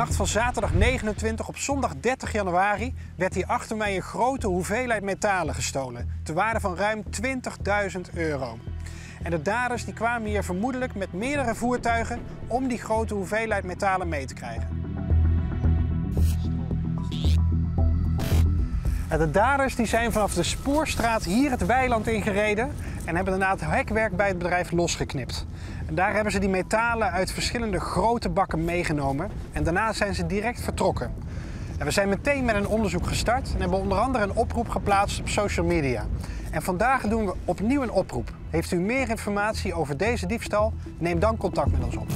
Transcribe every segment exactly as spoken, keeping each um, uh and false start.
nacht van zaterdag negenentwintig op zondag dertig januari werd hier achter mij een grote hoeveelheid metalen gestolen, ter waarde van ruim twintigduizend euro. En de daders die kwamen hier vermoedelijk met meerdere voertuigen om die grote hoeveelheid metalen mee te krijgen. De daders die zijn vanaf de Spoorstraat hier het weiland ingereden en hebben daarna het hekwerk bij het bedrijf losgeknipt. En daar hebben ze die metalen uit verschillende grote bakken meegenomen en daarna zijn ze direct vertrokken. En we zijn meteen met een onderzoek gestart en hebben onder andere een oproep geplaatst op social media. En vandaag doen we opnieuw een oproep. Heeft u meer informatie over deze diefstal? Neem dan contact met ons op.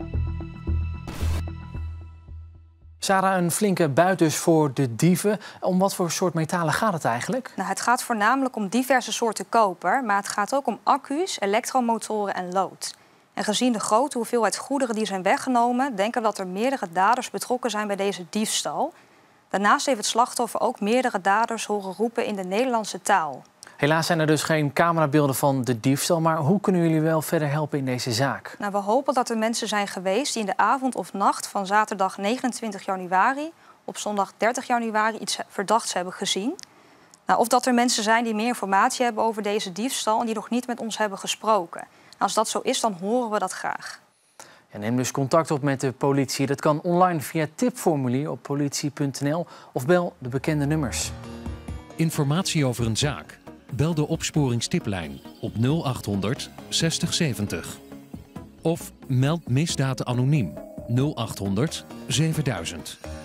Sarah, een flinke buit dus voor de dieven. Om wat voor soort metalen gaat het eigenlijk? Nou, het gaat voornamelijk om diverse soorten koper, maar het gaat ook om accu's, elektromotoren en lood. En gezien de grote hoeveelheid goederen die zijn weggenomen, denken we dat er meerdere daders betrokken zijn bij deze diefstal. Daarnaast heeft het slachtoffer ook meerdere daders horen roepen in de Nederlandse taal. Helaas zijn er dus geen camerabeelden van de diefstal, maar hoe kunnen jullie wel verder helpen in deze zaak? Nou, we hopen dat er mensen zijn geweest die in de avond of nacht van zaterdag negenentwintig januari op zondag dertig januari iets verdachts hebben gezien. Nou, of dat er mensen zijn die meer informatie hebben over deze diefstal en die nog niet met ons hebben gesproken. Nou, als dat zo is, dan horen we dat graag. Ja, neem dus contact op met de politie. Dat kan online via het tipformulier op politie punt n l of bel de bekende nummers. Informatie over een zaak? Bel de opsporingstiplijn op nul achthonderd zestig zeventig. Of meld misdaad anoniem nul achthonderd zevenduizend.